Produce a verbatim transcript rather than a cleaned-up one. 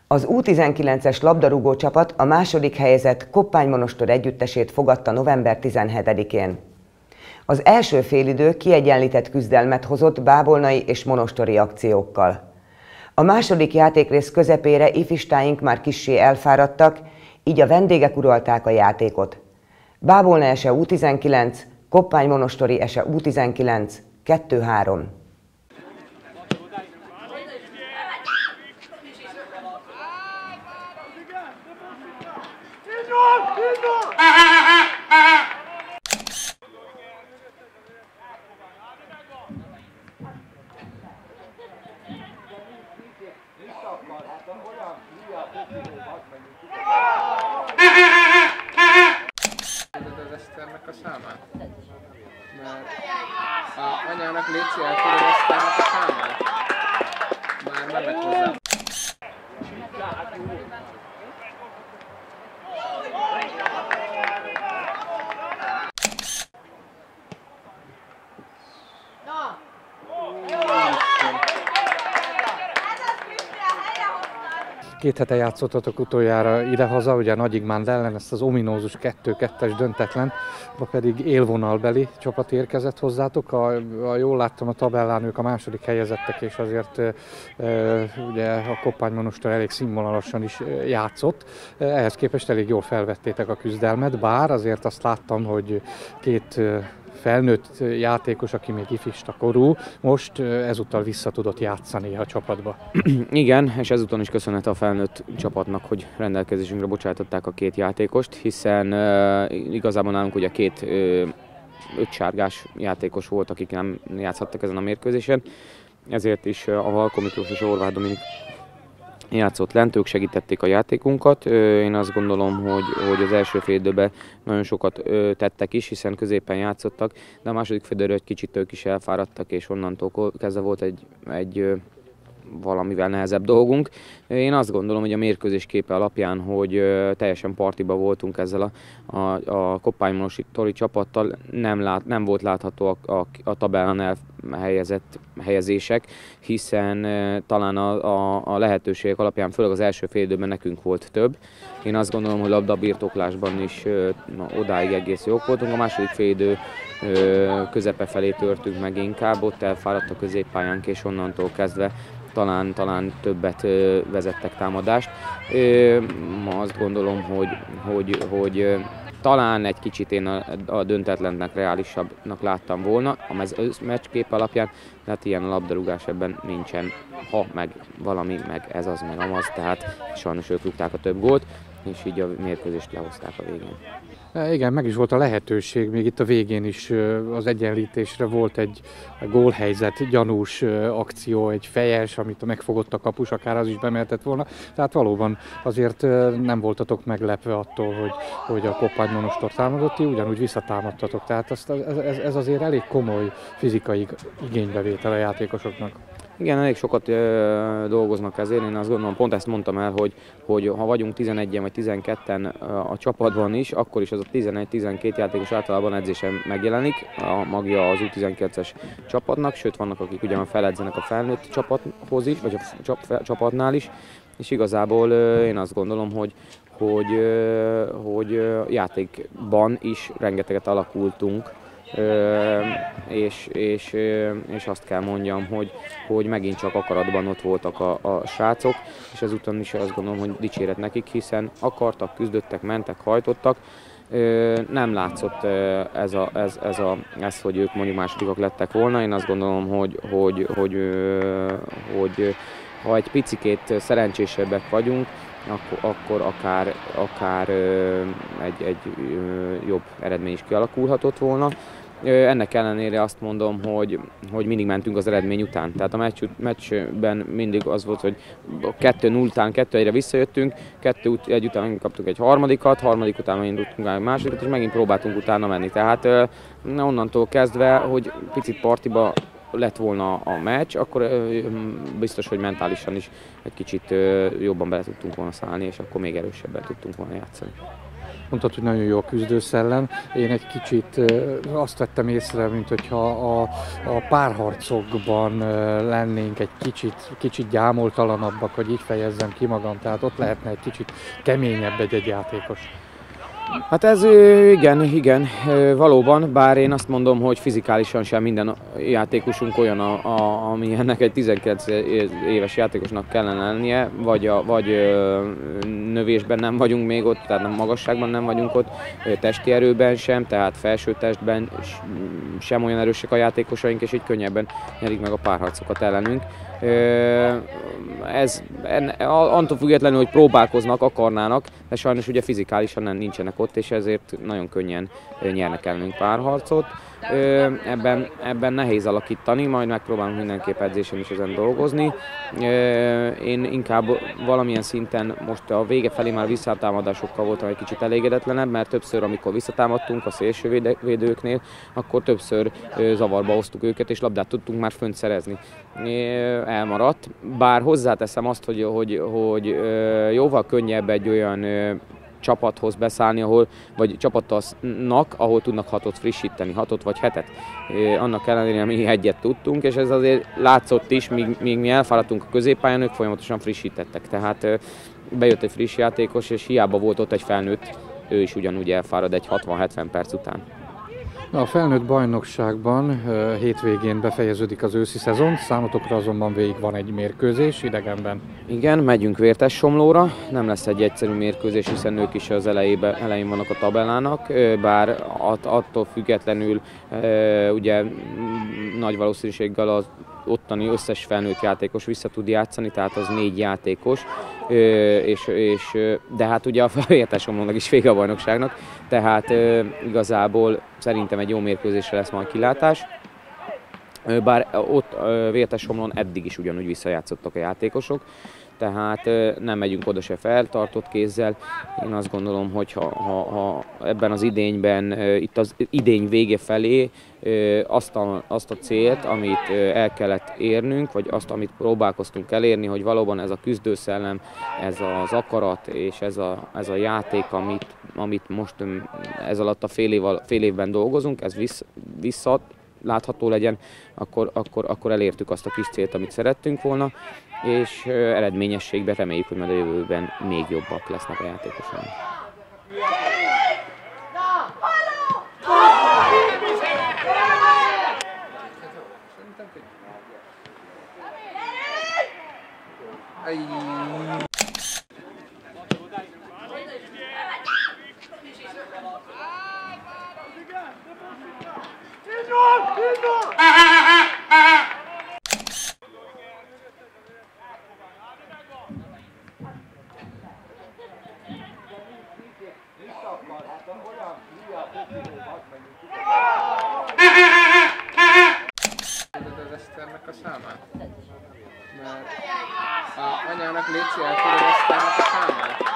Az U tizenkilences labdarúgó csapat a második helyezett Koppány-Monostor együttesét fogadta november tizenhetedikén. Az első félidő kiegyenlített küzdelmet hozott bábolnai és monostori akciókkal. A második játékrész közepére ifistáink már kissé elfáradtak, így a vendégek uralták a játékot. Bábolna ese U tizenkilenc, Koppány-Monostori ese U tizenkilenc, kettő három. Az Eszternek a számát? Mert a anyának létszi elkülön Eszternek a számát? Már mennek hozzá. Két hete játszottatok utoljára idehaza, ugye Nagy Igmánd ellen ezt az ominózus kettő kettes döntetlen, ma pedig élvonalbeli csapat érkezett hozzátok. A, a, jól láttam a tabellán, ők a második helyezettek, és azért e, ugye a Koppány-Monostor elég színvonalasan is játszott. Ehhez képest elég jól felvettétek a küzdelmet, bár azért azt láttam, hogy két felnőtt játékos, aki még ifista korú, most ezúttal vissza tudott játszani a csapatba. Igen, és ezúton is köszönhet a felnőtt csapatnak, hogy rendelkezésünkre bocsátották a két játékost, hiszen uh, igazából nálunk ugye két uh, öt sárgás játékos volt, akik nem játszhattak ezen a mérkőzésen, ezért is uh, a Halko Miklós és Horváth Dominik játszott lent, ők segítették a játékunkat. Én azt gondolom, hogy, hogy az első fél időben nagyon sokat tettek is, hiszen középen játszottak, de a második fél időben egy kicsit ők is elfáradtak, és onnantól kezdve volt egy, egy valamivel nehezebb dolgunk. Én azt gondolom, hogy a mérkőzés képe alapján, hogy teljesen partiba voltunk ezzel a, a, a Koppány-Monostori csapattal, nem, lát, nem volt látható a, a, a tabellán elhelyezett helyezések, hiszen talán a, a, a lehetőségek alapján, főleg az első fél időben nekünk volt több. Én azt gondolom, hogy labdabirtoklásban is na, odáig egész jók voltunk. A második fél idő közepe felé törtünk meg inkább, ott elfáradt a középpályánk, és onnantól kezdve talán, talán többet ö, vezettek támadást. Ö, ma azt gondolom, hogy, hogy, hogy ö, talán egy kicsit én a, a döntetlennek reálisabbnak láttam volna a meccskép alapján, de hát ilyen labdarúgás ebben nincsen, ha meg valami, meg ez az, meg amaz, tehát sajnos ők rúgták a több gólt, és így a mérkőzést lehozták a végén. Igen, meg is volt a lehetőség, még itt a végén is az egyenlítésre volt egy gólhelyzet, gyanús akció, egy fejes, amit megfogott a kapus, akár az is bemehetett volna. Tehát valóban azért nem voltatok meglepve attól, hogy, hogy a Koppány-Monostor támadott, ti ugyanúgy visszatámadtatok. Tehát ez, ez, ez azért elég komoly fizikai igénybevétel a játékosoknak. Igen, elég sokat ö, dolgoznak ezért, én azt gondolom, pont ezt mondtam el, hogy, hogy ha vagyunk tizenegyen vagy tizenketten a csapatban is, akkor is az a tizenegy-tizenkét játékos általában edzésen megjelenik, a magja az U tizenkilences csapatnak, sőt vannak, akik ugyan feledzenek a felnőtt csapathoz is, vagy a csap, csapatnál is, és igazából ö, én azt gondolom, hogy, hogy, ö, hogy játékban is rengeteget alakultunk. Ö, és, és, és azt kell mondjam, hogy, hogy megint csak akaratban ott voltak a, a srácok, és ezután is azt gondolom, hogy dicséret nekik, hiszen akartak, küzdöttek, mentek, hajtottak. Ö, nem látszott ez, a, ez, ez, a, ez, hogy ők mondjuk másodikak lettek volna. Én azt gondolom, hogy, hogy, hogy, hogy, hogy ha egy picikét szerencsésebbek vagyunk, Akkor, akkor akár, akár ö, egy, egy ö, jobb eredmény is kialakulhatott volna. Ö, ennek ellenére azt mondom, hogy, hogy mindig mentünk az eredmény után. Tehát a meccs, meccsben mindig az volt, hogy kettő null után kettő egyre visszajöttünk, kettő egy után megint kaptunk egy harmadikat, harmadik után megint tudtunk egy másodikat, és megint próbáltunk utána menni. Tehát ö, onnantól kezdve, hogy picit partiba lett volna a meccs, akkor biztos, hogy mentálisan is egy kicsit jobban bele tudtunk volna szállni, és akkor még erősebben tudtunk volna játszani. Mondtad, hogy nagyon jó a küzdőszellem. Én egy kicsit azt vettem észre, mint hogyha a, a párharcokban lennénk egy kicsit, kicsit gyámoltalanabbak, hogy így fejezzem ki magam, tehát ott lehetne egy kicsit keményebb egy-egy játékos. Hát ez igen, igen, valóban, bár én azt mondom, hogy fizikálisan sem minden játékosunk olyan, a, a, ami ennek egy tizenkilenc éves játékosnak kellene lennie, vagy, a, vagy növésben nem vagyunk még ott, tehát nem magasságban nem vagyunk ott, testi erőben sem, tehát felső testben sem olyan erősek a játékosaink, és így könnyebben nyerik meg a párharcokat ellenünk. Ez attól függetlenül, hogy próbálkoznak, akarnának, de sajnos ugye fizikálisan nem nincsenek ott, és ezért nagyon könnyen nyernek ellenünk párharcot. Ebben, ebben nehéz alakítani, majd megpróbálunk mindenképp edzésen is ezen dolgozni. Én inkább valamilyen szinten most a vége felé már visszatámadásokkal voltam egy kicsit elégedetlenebb, mert többször, amikor visszatámadtunk a szélsővédőknél, akkor többször zavarba hoztuk őket, és labdát tudtunk már fönt szerezni. Elmaradt, bár hozzáteszem azt, hogy, hogy, hogy jóval könnyebb egy olyan csapathoz beszállni, ahol, vagy csapatnak, ahol tudnak hatot frissíteni, hatot vagy hetet. Annak ellenére mi egyet tudtunk, és ez azért látszott is, míg, míg mi elfáradtunk a középpályán, ők folyamatosan frissítettek. Tehát bejött egy friss játékos, és hiába volt ott egy felnőtt, ő is ugyanúgy elfárad egy hatvan-hetven perc után. A felnőtt bajnokságban hétvégén befejeződik az őszi szezon, számotokra azonban végig van egy mérkőzés idegenben. Igen, megyünk Vértessomlóra, nem lesz egy egyszerű mérkőzés, hiszen ők is az elejében, elején vannak a tabellának, bár att, attól függetlenül ugye nagy valószínűséggel az ottani összes felnőtt játékos vissza tud játszani, tehát az négy játékos, és, és, de hát ugye a Vértessomlónak is vége a bajnokságnak, tehát igazából szerintem egy jó mérkőzésre lesz majd kilátás. Bár ott Vértessomlón eddig is ugyanúgy visszajátszottak a játékosok, tehát nem megyünk oda se feltartott kézzel. Én azt gondolom, hogy ha, ha, ha ebben az idényben, itt az idény vége felé azt a, azt a célt, amit el kellett érnünk, vagy azt, amit próbálkoztunk elérni, hogy valóban ez a küzdőszellem, ez az akarat és ez a, ez a játék, amit, amit most ez alatt a fél, év, fél évben dolgozunk, ez vissz, vissza látható legyen, akkor, akkor, akkor elértük azt a kis célt, amit szerettünk volna, és eredményességben reméljük, hogy majd a jövőben még jobbak lesznek a játékosaink. Az Eszternek a számát? Mert a anyának légy szíves, elküldöd Eszternek a számát?